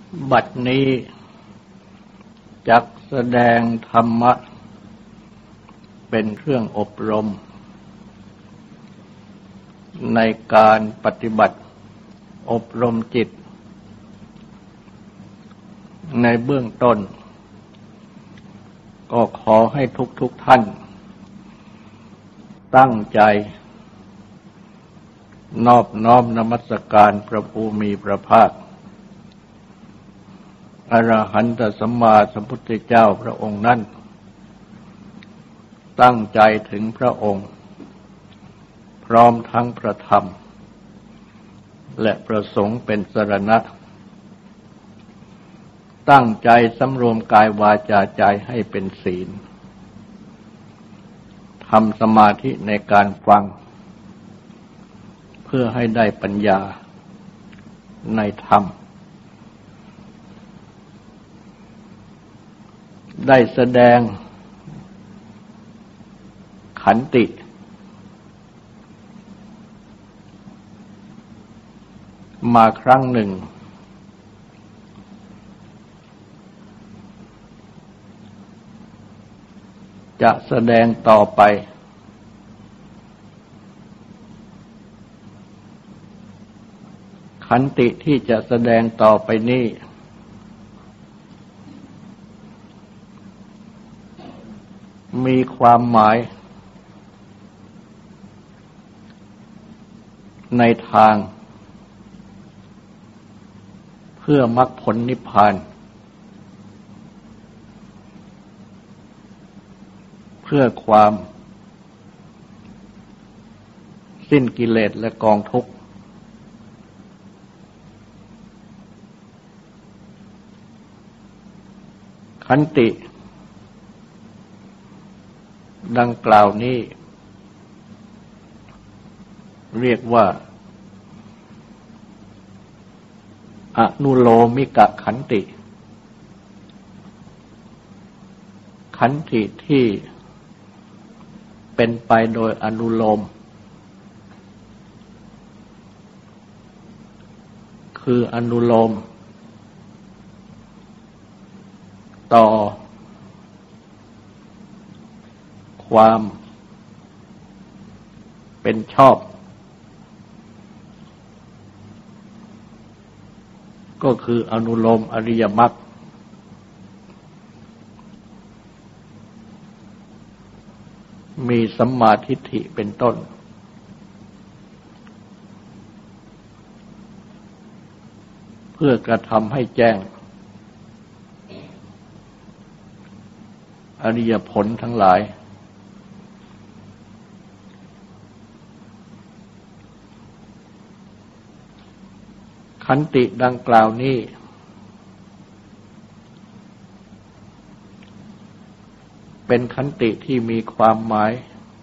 บัดนี้จักแสดงธรรมะเป็นเครื่องอบรมในการปฏิบัติอบรมจิตในเบื้องต้นก็ขอให้ทุกท่านตั้งใจนอบน้อมนมัสการพระผู้มีพระภาคอรหันตสัมมาสัมพุทธเจ้าพระองค์นั้นตั้งใจถึงพระองค์พร้อมทั้งพระธรรมและประสงค์เป็นสรณะตั้งใจสำรวมกายวาจาใจให้เป็นศีลทำสมาธิในการฟังเพื่อให้ได้ปัญญาในธรรมได้แสดงขันติมาครั้งหนึ่งจะแสดงต่อไปขันติที่จะแสดงต่อไปนี้มีความหมายในทางเพื่อมรรคผลนิพพานเพื่อความสิ้นกิเลสและกองทุกข์ขันติดังกล่าวนี้เรียกว่าอนุโลมิกขันติขันติที่เป็นไปโดยอนุโลมคืออนุโลมต่อความเป็นชอบก็คืออนุโลมอริยมรรคมีสัมมาทิฏฐิเป็นต้นเพื่อกระทำให้แจ้งอริยผลทั้งหลายขันติดังกล่าวนี้เป็นขันติที่มีความหมาย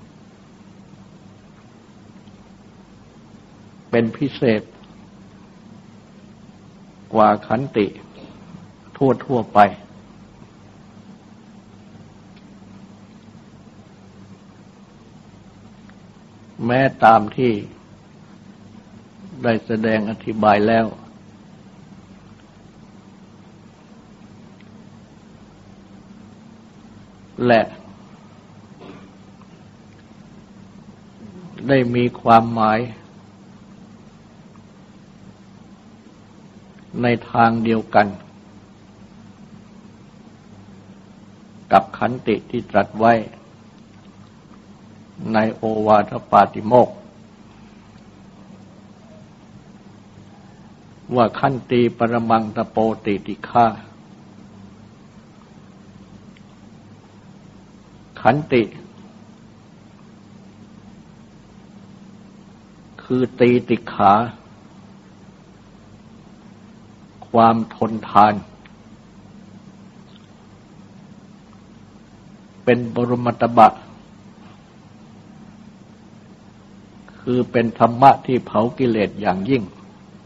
เป็นพิเศษกว่าขันติทั่วไปแม้ตามที่ได้แสดงอธิบายแล้วและได้มีความหมายในทางเดียวกันกับขันติที่ตรัสไว้ในโอวาทปาติโมกข์ว่าขันติปรมังตโปติติฆาขันติคือตีติขาความทนทานเป็นบรมตบะคือเป็นธรรมะที่เผากิเลสอย่างยิ่ง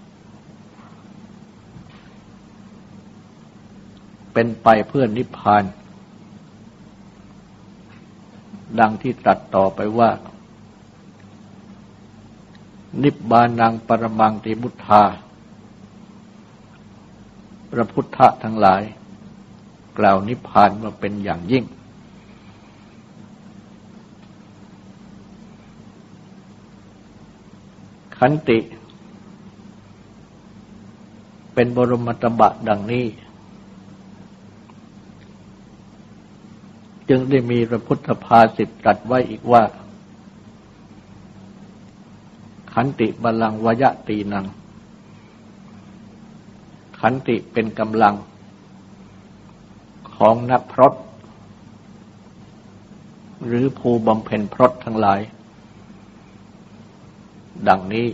เป็นไปเพื่อนิพพานดังที่ตรัสต่อไปว่านิพพานังปรมังติมุทธาพระพุทธทั้งหลายกล่าวนิพพานว่าเป็นอย่างยิ่งขันติเป็นบรมตบะดังนี้จึงได้มีพระพุทธภาษิตตรัสไว้อีกว่าขันติบัลลังก์วยตีนังขันติเป็นกำลังของนักพรตหรือผู้บำเพ็ญพรตทั้งหลายดังนี้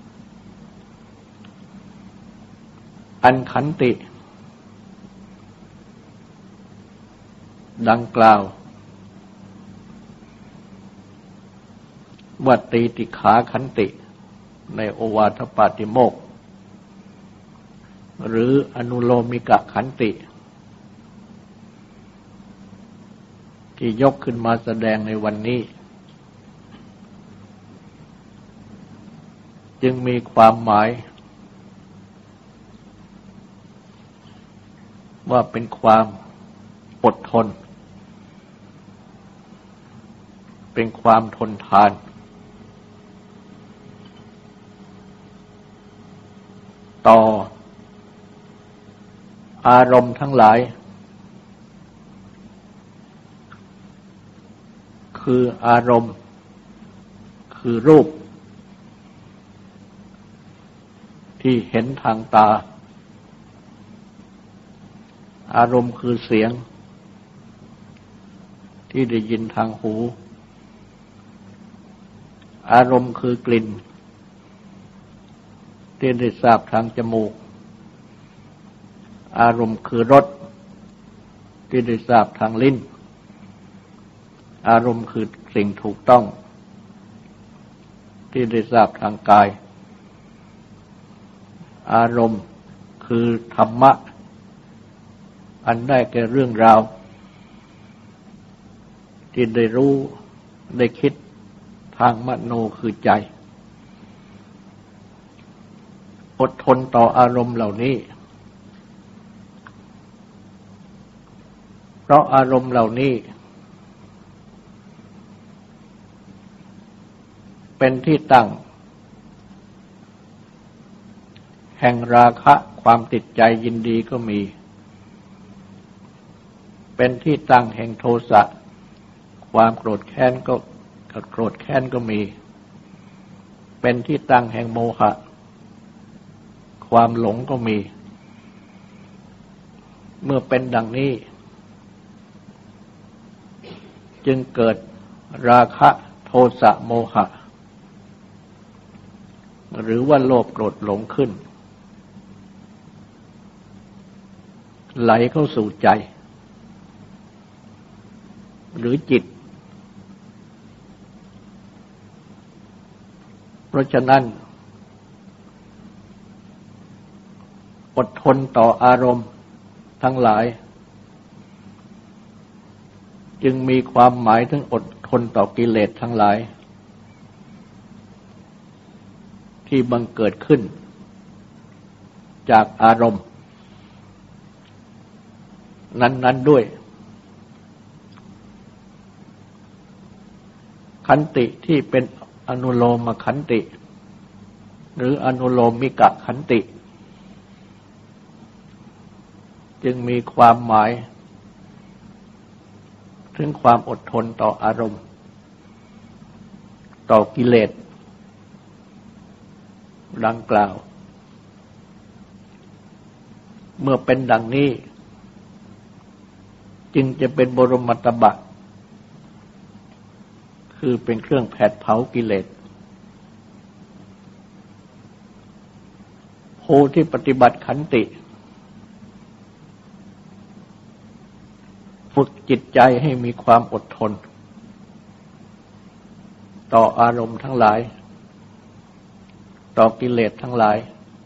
อันขันติดังกล่าวว่าตีติขาขันติในโอวาทปาติโมกข์หรืออนุโลมิกขันติที่ยกขึ้นมาแสดงในวันนี้จึงมีความหมายว่าเป็นความอดทนเป็นความทนทานต่ออารมณ์ทั้งหลายคืออารมณ์คือรูปที่เห็นทางตาอารมณ์คือเสียงที่ได้ยินทางหูอารมณ์คือกลิ่นที่ได้ทราบทางจมูกอารมณ์คือรสที่ได้ทราบทางลิ้นอารมณ์คือสิ่งถูกต้องที่ได้ทราบทางกายอารมณ์คือธรรมะอันได้แก่เรื่องราวที่ได้รู้ได้คิดทางมโนคือใจอดทนต่ออารมณ์เหล่านี้เพราะอารมณ์เหล่านี้เป็นที่ตั้งแห่งราคะความติดใจยินดีก็มีเป็นที่ตั้งแห่งโทสะความโกรธแค้นก็มีเป็นที่ตั้งแห่งโมหะความหลงก็มีเมื่อเป็นดังนี้จึงเกิดราคะโทสะโมหะหรือว่าโลภโกรธหลงขึ้นไหลเข้าสู่ใจหรือจิตเพราะฉะนั้นอดทนต่ออารมณ์ทั้งหลายจึงมีความหมายถึงอดทนต่อกิเลสทั้งหลายที่บังเกิดขึ้นจากอารมณ์นั้นๆด้วยขันติที่เป็นอนุโลมขันติหรืออนุโลมิกขันติจึงมีความหมายถึงความอดทนต่ออารมณ์ต่อกิเลสดังกล่าวเมื่อเป็นดังนี้จึงจะเป็นบรมตบะคือเป็นเครื่องแผดเผากิเลสผู้ที่ปฏิบัติขันติฝึกจิตใจให้มีความอดทนต่ออารมณ์ทั้งหลายต่อกิเลสทั้งหลาย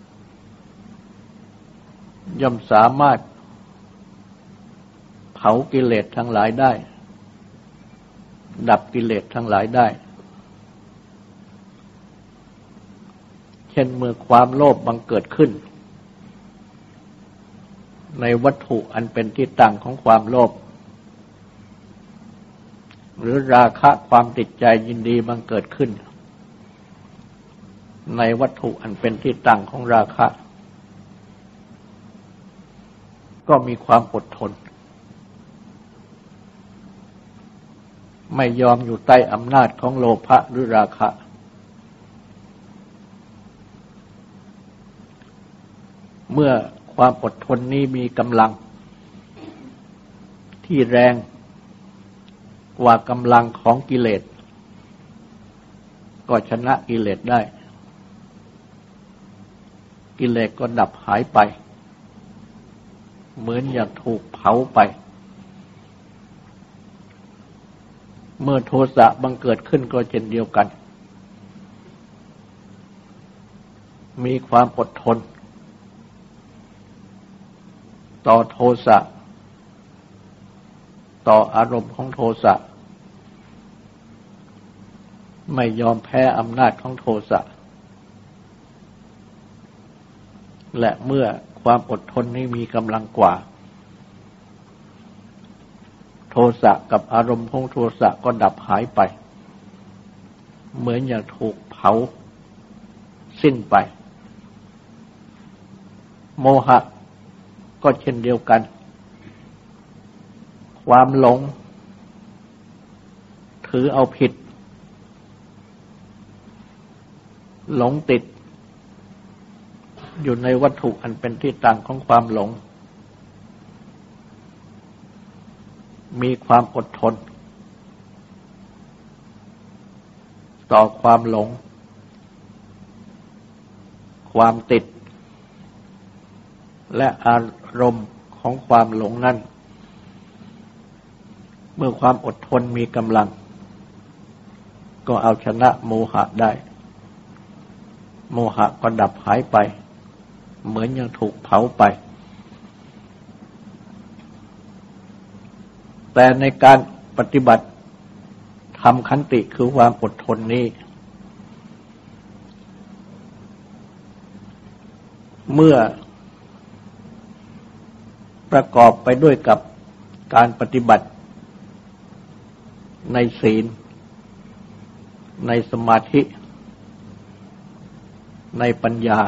ย่อมสามารถเผากิเลสทั้งหลายได้ดับกิเลสทั้งหลายได้เช่นเมื่อความโลภบังเกิดขึ้นในวัตถุอันเป็นที่ตั้งของความโลภหรือราคะความติดใจยินดีบังเกิดขึ้นในวัตถุอันเป็นที่ตั้งของราคะก็มีความอดทนไม่ยอมอยู่ใต้อำนาจของโลภะหรือราคะเมื่อความอดทนนี้มีกำลังที่แรงกว่ากำลังของกิเลสก็ชนะกิเลสได้กิเลสก็ดับหายไปเหมือนอย่างถูกเผาไปเมื่อโทสะบังเกิดขึ้นก็เช่นเดียวกันมีความอดทนต่อโทสะต่ออารมณ์ของโทสะไม่ยอมแพ้อำนาจของโทสะและเมื่อความอดทนนี้มีกำลังกว่าโทสะกับอารมณ์ของโทสะก็ดับหายไปเหมือนอย่างถูกเผาสิ้นไปโมหะก็เช่นเดียวกันความหลงถือเอาผิดหลงติดอยู่ในวัตถุอันเป็นที่ตั้งของความหลงมีความอดทนต่อความหลงความติดและอารมณ์ของความหลงนั้นเมื่อความอดทนมีกำลังก็เอาชนะโมหะได้โมหะก็ดับหายไปเหมือนยังถูกเผาไปแต่ในการปฏิบัติทำขันติคือความอดทนนี้เมื่อประกอบไปด้วยกับการปฏิบัติในศีลในสมาธิในปัญญา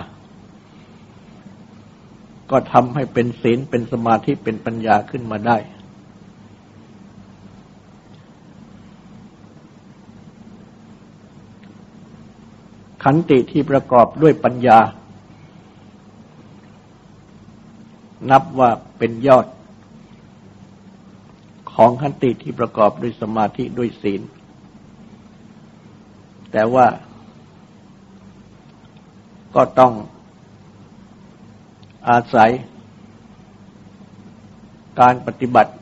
ก็ทำให้เป็นศีลเป็นสมาธิเป็นปัญญาขึ้นมาได้ขันติที่ประกอบด้วยปัญญานับว่าเป็นยอดของขันติที่ประกอบด้วยสมาธิด้วยศีลแต่ว่าก็ต้องอาศัยการปฏิบัติ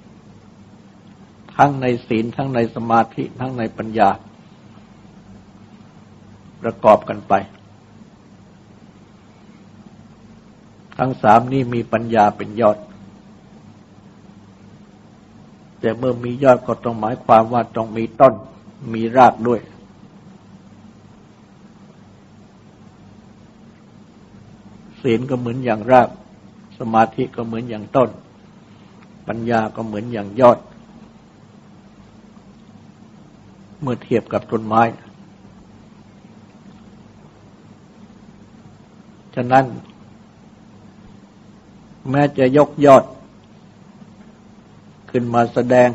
ทั้งในศีลทั้งในสมาธิทั้งในปัญญาประกอบกันไปทั้งสามนี้มีปัญญาเป็นยอดแต่เมื่อมียอดก็ต้องหมายความว่าต้องมีต้นมีรากด้วยศีลก็เหมือนอย่างรากสมาธิก็เหมือนอย่างต้นปัญญาก็เหมือนอย่างยอดเมื่อเทียบกับต้นไม้ฉะนั้นแม้จะยกยอดขึ้นมาแสดง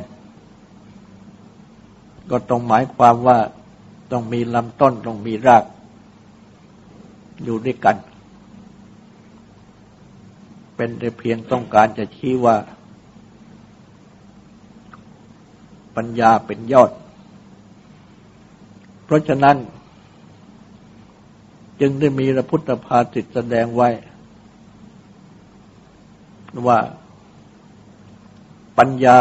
ก็ต้องหมายความว่าต้องมีลำต้นต้องมีรากอยู่ด้วยกันเป็นแต่เพียงต้องการจะชี้ว่าปัญญาเป็นยอดเพราะฉะนั้นจึงได้มีพระพุทธภาษิตแสดงไว้ว่าปัญญา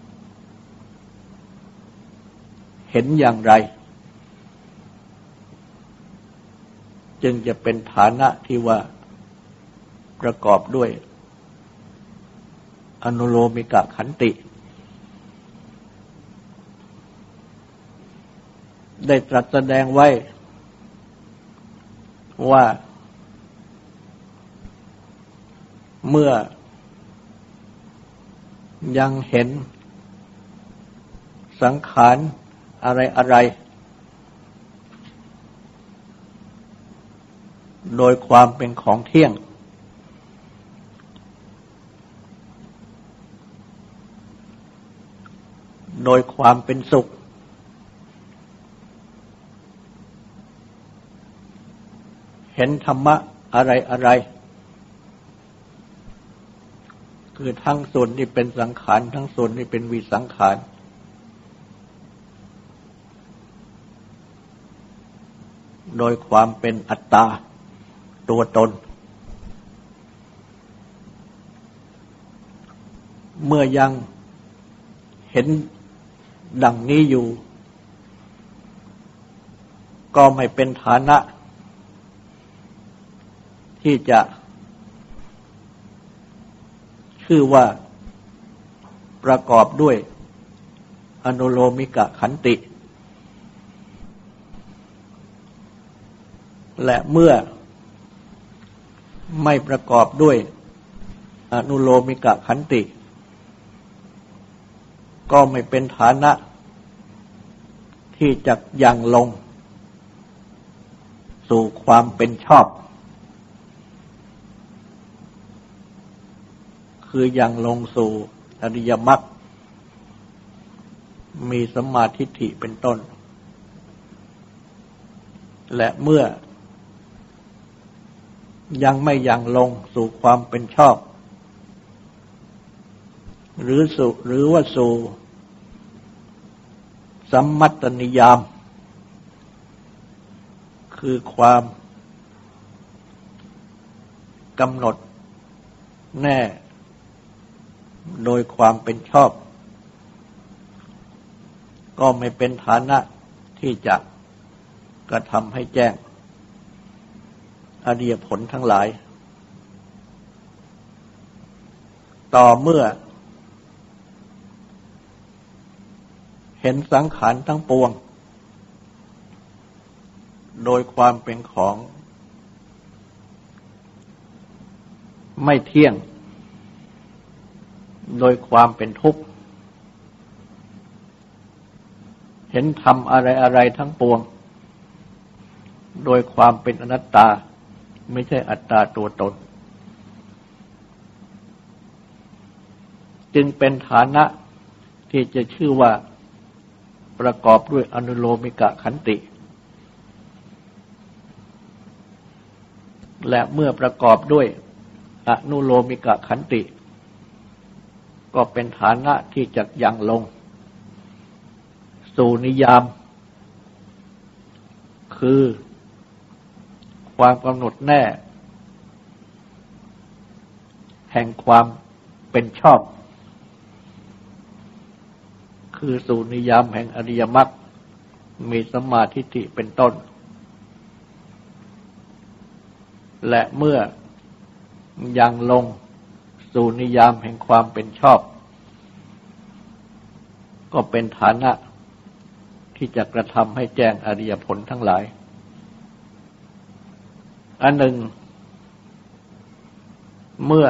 เห็นอย่างไรจึงจะเป็นฐานะที่ว่าประกอบด้วยอนุโลมิกขันติได้ตรัสแสดงไว้ว่าเมื่อยังเห็นสังขารอะไรโดยความเป็นของเที่ยงโดยความเป็นสุขเห็นธรรมะอะไรคือทั้งส่วนที่เป็นสังขารทั้งส่วนที่เป็นวิสังขารโดยความเป็นอัตตาตัวตนเมื่อยังเห็นดังนี้อยู่ก็ไม่เป็นฐานะที่จะชื่อว่าประกอบด้วยอนุโลมิกขันติและเมื่อไม่ประกอบด้วยอนุโลมิกขันติก็ไม่เป็นฐานะที่จะยังลงสู่ความเป็นชอบคือยังลงสู่อริยมรรคมีสัมมาทิฏฐิเป็นต้นและเมื่อยังไม่ยังลงสู่ความเป็นชอบหรือว่าสู่สัมมัตตนิยามคือความกำหนดแน่โดยความเป็นชอบก็ไม่เป็นฐานะที่จะกระทำให้แจ้งอริยผลทั้งหลายต่อเมื่อเห็นสังขารทั้งปวงโดยความเป็นของไม่เที่ยงโดยความเป็นทุกข์เห็นธรรมอะไรทั้งปวงโดยความเป็นอนัตตาไม่ใช่อัตตาตัวตนจึงเป็นฐานะที่จะชื่อว่าประกอบด้วยอนุโลมิกขันติและเมื่อประกอบด้วยอนุโลมิกขันติก็เป็นฐานะที่จะยังลงสู่นิยามคือความกำหนดแน่แห่งความเป็นชอบคือสู่นิยามแห่งอริยมรรคมีสัมมาทิฏฐิเป็นต้นและเมื่อยังลงสู่นิยามแห่งความเป็นชอบก็เป็นฐานะที่จะกระทำให้แจ้งอริยผลทั้งหลายอันหนึ่งเมื่อ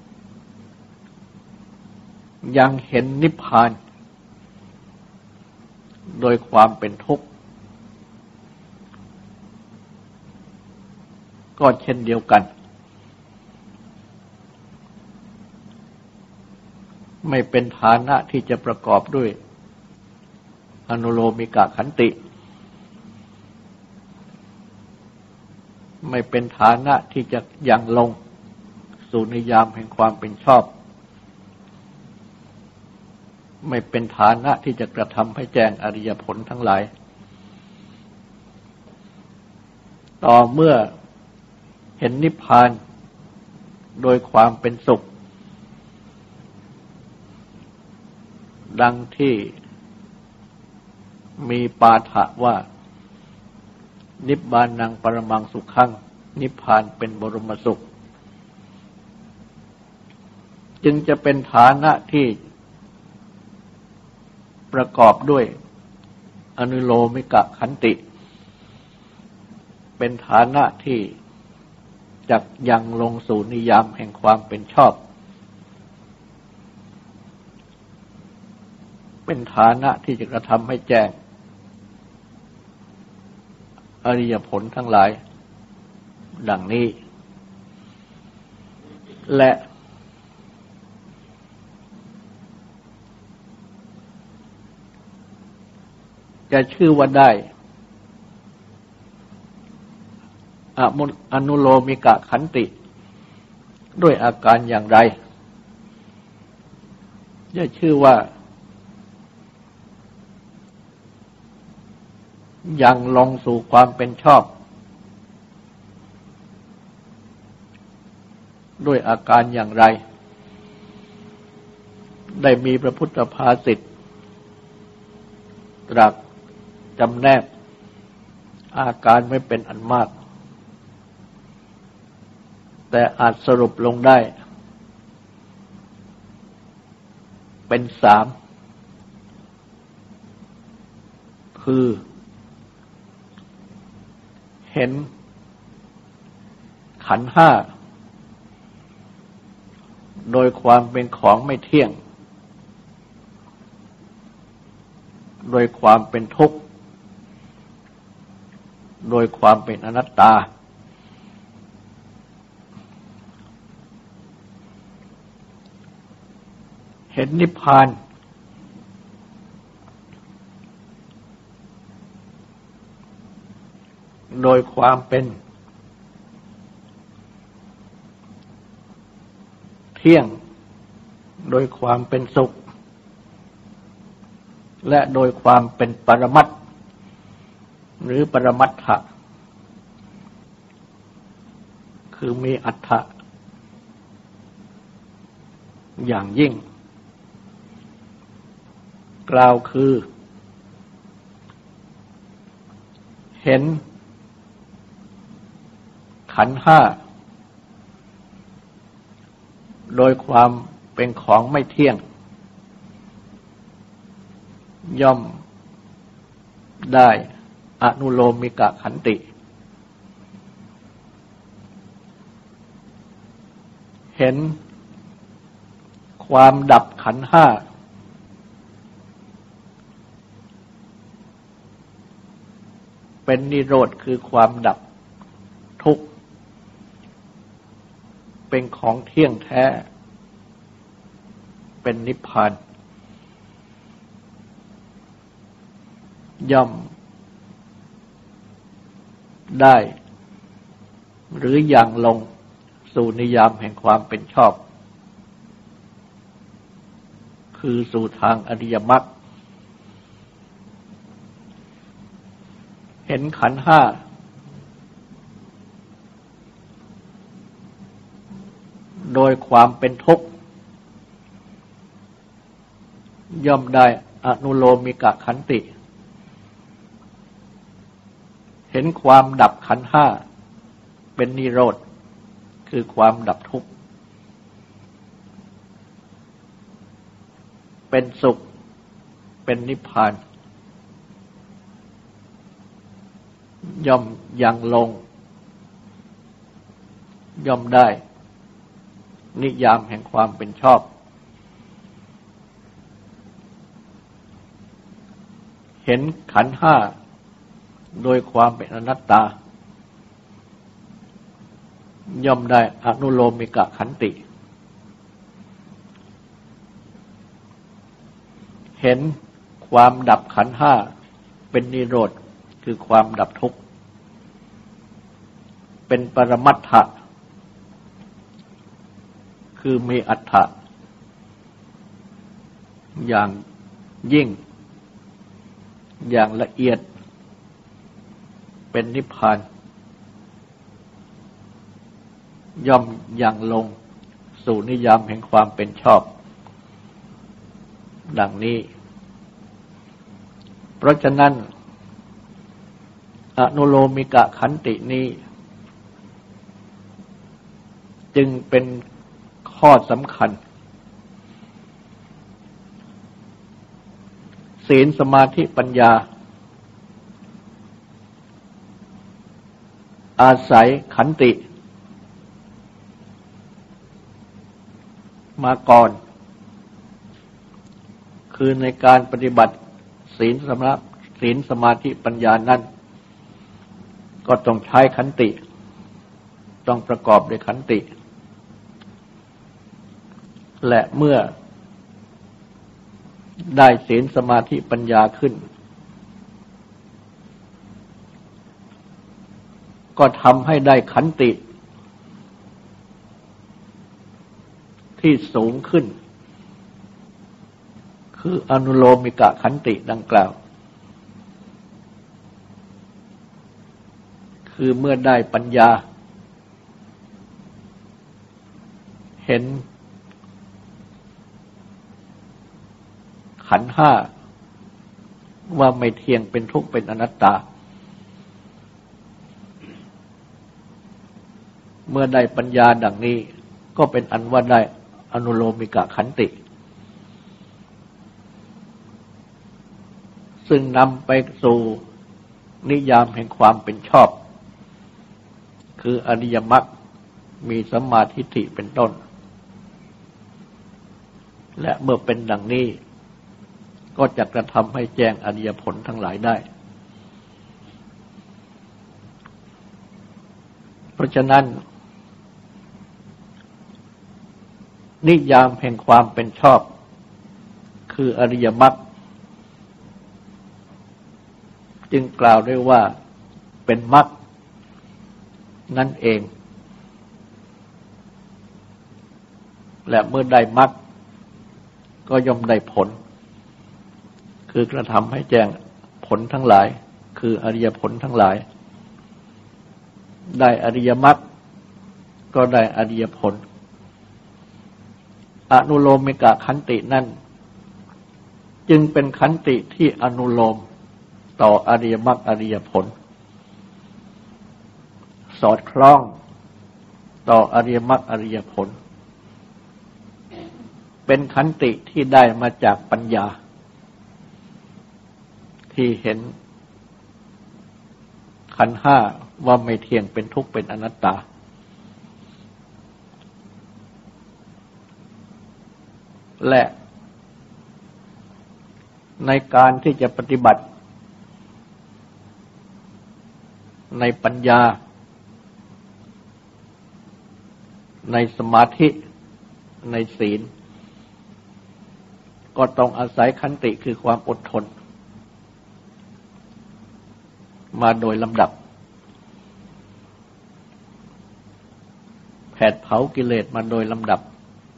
ยังเห็นนิพพานโดยความเป็นทุกข์ก็เช่นเดียวกันไม่เป็นฐานะที่จะประกอบด้วยอนุโลมิกขันติไม่เป็นฐานะที่จะยังลงสู่นิยามแห่งความเป็นชอบไม่เป็นฐานะที่จะกระทำให้แจ้งอริยผลทั้งหลายต่อเมื่อเห็นนิพพานโดยความเป็นสุขดังที่มีปาฐะว่านิพพานังปรมังสุขังนิพพานเป็นบรมสุขจึงจะเป็นฐานะที่ประกอบด้วยอนุโลมิกขันติเป็นฐานะที่จักยังลงสู่นิยามแห่งความเป็นชอบเป็นฐานะที่จะกระทำให้แจ้งอริยผลทั้งหลายดังนี้และจะชื่อว่าได้อนุโลมิกะขันติด้วยอาการอย่างไรจะชื่อว่ายังลงสู่ความเป็นชอบด้วยอาการอย่างไรได้มีพระพุทธภาษิตตรัสจำแนกอาการไม่เป็นอันมากแต่อาจสรุปลงได้เป็น3คือเห็นขันธ์ห้าโดยความเป็นของไม่เที่ยงโดยความเป็นทุกข์โดยความเป็นอนัตตาเห็นนิพพานโดยความเป็นเที่ยงโดยความเป็นสุขและโดยความเป็นปรมัตถ์หรือปรมัตถะคือมีอัตถะอย่างยิ่งกล่าวคือเห็นขันธ์ห้าโดยความเป็นของไม่เที่ยงย่อมได้อนุโลมิกะขันติเห็นความดับขันธ์ห้าเป็นนิโรธคือความดับทุกข์เป็นของเที่ยงแท้เป็นนิพพานย่อมได้หรืออย่างลงสู่นิยามแห่งความเป็นชอบคือสู่ทางอริยมรรคเห็นขันธ์ห้าโดยความเป็นทุกข์ย่อมได้อนุโลมิกะขันติเห็นความดับขันธ์ห้าเป็นนิโรธคือความดับทุกข์เป็นสุขเป็นนิพพานย่อมยังลงย่อมได้นิยามแห่งความเป็นชอบเห็นขันธ์ห้าโดยความเป็นอนัตตาย่อมได้อนุโลมิกะขันติเห็นความดับขันธ์ห้าเป็นนิโรธคือความดับทุกข์เป็นปรมัตถะคือมีอัตถะอย่างยิ่งอย่างละเอียดเป็นนิพพานย่อมยังลงสู่นิยามแห่งความเป็นชอบดังนี้เพราะฉะนั้นอนุโลมิกะขันตินี้จึงเป็นข้อสำคัญศีลสมาธิปัญญาอาศัยขันติมาก่อนคือในการปฏิบัติศีลสมาธิปัญญานั้นก็ต้องใช้ขันติต้องประกอบด้วยขันติและเมื่อได้ศีลสมาธิปัญญาขึ้นก็ทำให้ได้ขันติที่สูงขึ้นคืออนุโลมิกขันติดังกล่าวคือเมื่อได้ปัญญาเห็นขันธ์ห้าว่าไม่เที่ยงเป็นทุกข์เป็นอนัตตาเมื่อได้ปัญญาดังนี้ก็เป็นอันว่าได้อนุโลมิกขันติซึ่งนำไปสู่นิยามแห่งความเป็นชอบคืออริยมรรคมีสัมมาทิฏฐิเป็นต้นและเมื่อเป็นดังนี้ก็จะกระทำให้แจ้งอริยผลทั้งหลายได้เพราะฉะนั้นนิยามแห่งความเป็นชอบคืออริยมรรคจึงกล่าวได้ว่าเป็นมรรคนั่นเองและเมื่อได้มรรคก็ย่อมได้ผลคือกระทำให้แจ้งผลทั้งหลายคืออริยผลทั้งหลายได้อริยมรรคก็ได้อริยผลอนุโลมิกขันตินั่นจึงเป็นขันติที่อนุโลมต่ออริยมรรคอริยผลสอดคล้องต่ออริยมรรคอริยผลเป็นขันติที่ได้มาจากปัญญาที่เห็นขันธ์ห้าว่าไม่เที่ยงเป็นทุกข์เป็นอนัตตาและในการที่จะปฏิบัติในปัญญาในสมาธิในศีลก็ต้องอาศัยขันติคือความอดทนมาโดยลำดับแผดเผากิเลสมาโดยลำดับ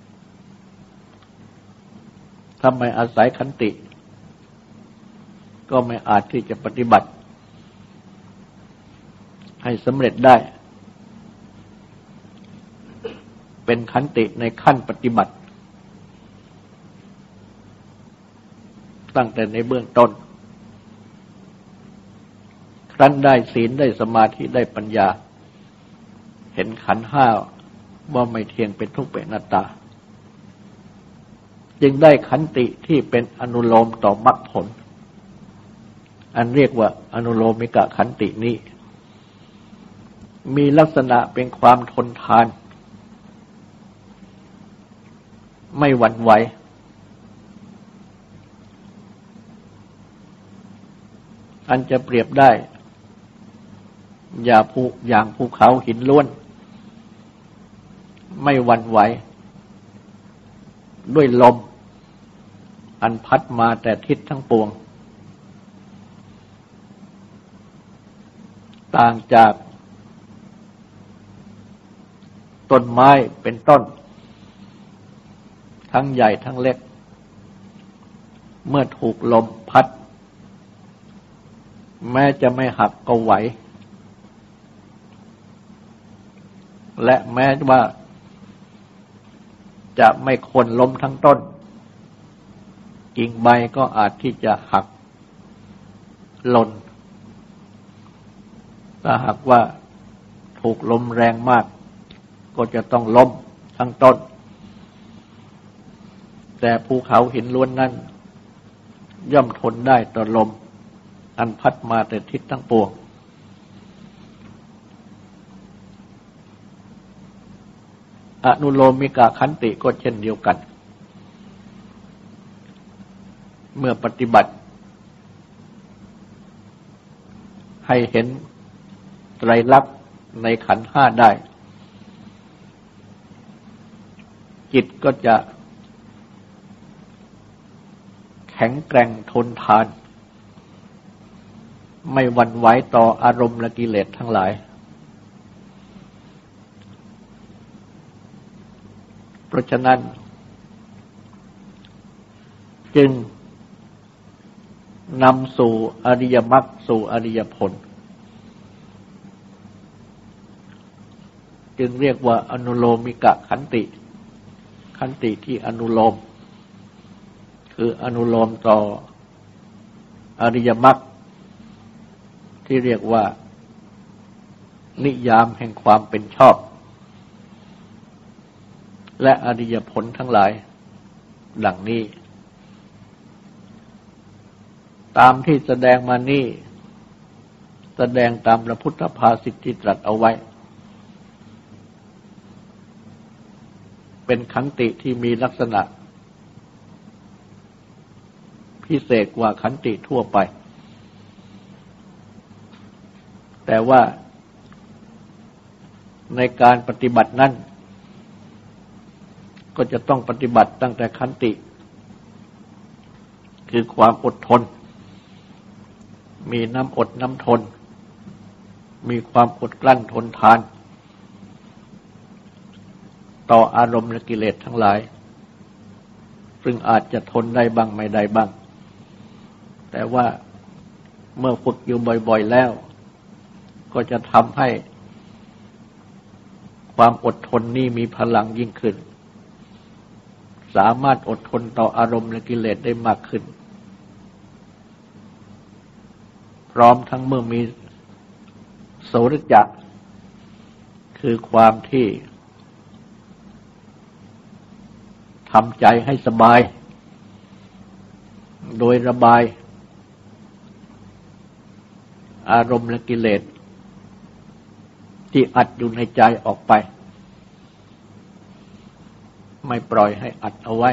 ถ้าไม่อาศัยขันติก็ไม่อาจที่จะปฏิบัติให้สำเร็จได้เป็นขันติในขั้นปฏิบัติตั้งแต่ในเบื้องต้นครั้นได้ศีลได้สมาธิได้ปัญญาเห็นขันธ์ห้าว่าไม่เที่ยงเป็นทุกข์เป็นอนัตตาจึงได้ขันติที่เป็นอนุโลมต่อมรรคผลอันเรียกว่าอนุโลมิกขันตินี้มีลักษณะเป็นความทนทานไม่หวั่นไหวอันจะเปรียบได้อย่างภูเขาหินล้วนไม่หวั่นไหวด้วยลมอันพัดมาแต่ทิศทั้งปวงต่างจากต้นไม้เป็นต้นทั้งใหญ่ทั้งเล็กเมื่อถูกลมพัดแม้จะไม่หักก็ไหวและแม้ว่าจะไม่โค่นล้มทั้งต้นกิ่งใบก็อาจที่จะหักหล่นถ้าหากว่าถูกลมแรงมากก็จะต้องล้มทั้งต้นแต่ภูเขาหินล้วนนั้นย่อมทนได้ต่อลมอันพัดมาแต่ทิศทั้งปวงอนุโลมิกขันติก็เช่นเดียวกันเมื่อปฏิบัติให้เห็นไตรลักษณ์ในขันธ์ห้าได้จิตก็จะแข็งแกร่งทนทานไม่หวั่นไหวต่ออารมณ์และกิเลสทั้งหลายเพราะฉะนั้นจึงนำสู่อริยมรรคสู่อริยผลจึงเรียกว่าอนุโลมิกขันติขันติที่อนุโลมคืออนุโลมต่ออริยมรรคที่เรียกว่านิยามแห่งความเป็นชอบและอริยผลทั้งหลายดังนี้ตามที่แสดงมานี้แสดงตามพระพุทธภาษิตที่ตรัสเอาไว้เป็นขันติที่มีลักษณะพิเศษกว่าขันติทั่วไปแต่ว่าในการปฏิบัตินั้นก็จะต้องปฏิบัติตั้งแต่ขันติคือความอดทนมีน้ำอดน้ำทนมีความอดกลั้นทนทานต่ออารมณ์และกิเลสทั้งหลายซึ่งอาจจะทนได้บ้างไม่ได้บ้างแต่ว่าเมื่อฝึกอยู่บ่อยๆแล้วก็จะทำให้ความอดทนนี้มีพลังยิ่งขึ้นสามารถอดทนต่ออารมณ์และกิเลสได้มากขึ้นพร้อมทั้งเมื่อมีโสรจะคือความที่ทำใจให้สบายโดยระบายอารมณ์และกิเลสที่อัดอยู่ในใจออกไปไม่ปล่อยให้อัดเอาไว้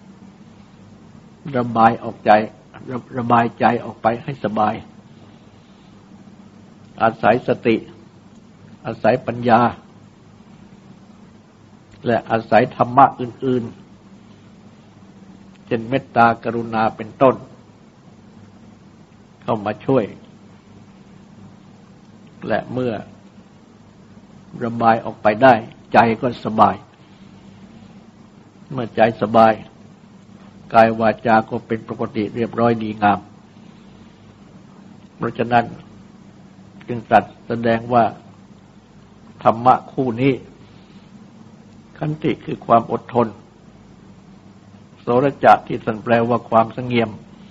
ระบายออกใจระบายใจออกไปให้สบายอาศัยสติอาศัยปัญญาและอาศัยธรรมะอื่นๆเช่นเมตตากรุณาเป็นต้นเข้ามาช่วยและเมื่อระบายออกไปได้ใจก็สบายเมื่อใจสบายกายวาจาก็เป็นปกติเรียบร้อยดีงามเพราะฉะนั้นจึงตรัสแสดงว่าธรรมะคู่นี้ขันติคือความอดทนโสรจะที่ท่านแปลว่าความสงเงียม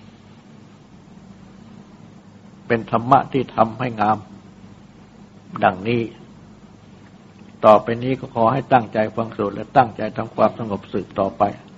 เป็นธรรมะที่ทำให้งามดังนี้ต่อไปนี้ก็ขอให้ตั้งใจฟังสวดและตั้งใจทำความสงบสืบต่อไป